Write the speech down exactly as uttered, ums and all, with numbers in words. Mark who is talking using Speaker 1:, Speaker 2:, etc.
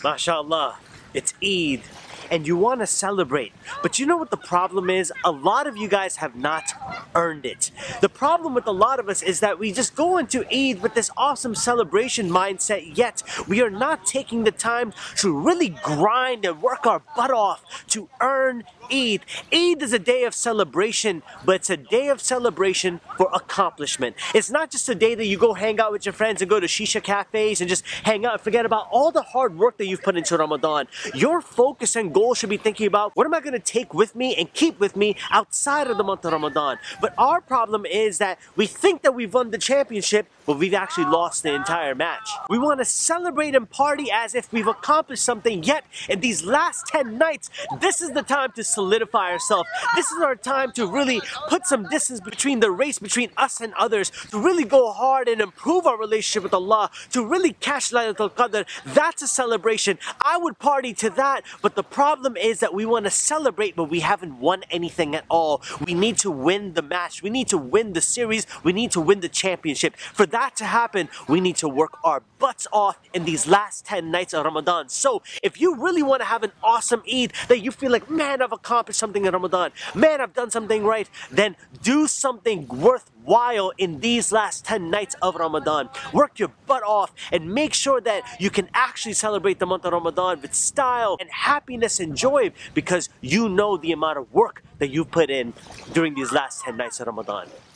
Speaker 1: MashaAllah, it's Eid and you want to celebrate. But you know what the problem is? A lot of you guys have not earned it. The problem with a lot of us is that we just go into Eid with this awesome celebration mindset, yet we are not taking the time to really grind and work our butt off to earn Eid. Eid is a day of celebration, but it's a day of celebration for accomplishment. It's not just a day that you go hang out with your friends and go to shisha cafes and just hang out and forget about all the hard work that you've put into Ramadan. Your focus and goal should be thinking about, what am I going to take with me and keep with me outside of the month of Ramadan? But our problem is that we think that we've won the championship, but we've actually lost the entire match. We want to celebrate and party as if we've accomplished something, yet in these last ten nights, this is the time to solidify ourselves. This is our time to really put some distance between the race between us and others, to really go hard and improve our relationship with Allah, to really catch Laylatul Qadr. That's a celebration. I would party to that, but the problem is that we want to celebrate, but we haven't won anything at all. We need to win the match. We need to win the series. We need to win the championship. For that to happen, we need to work our butts off in these last ten nights of Ramadan. So if you really want to have an awesome Eid, that you feel like, man, I've accomplished something in Ramadan, man, I've done something right, then do something worthwhile in these last ten nights of Ramadan. Work your butt off and make sure that you can actually celebrate the month of Ramadan with style and happiness and joy, because you know the amount of work that you put in during these last ten nights of Ramadan.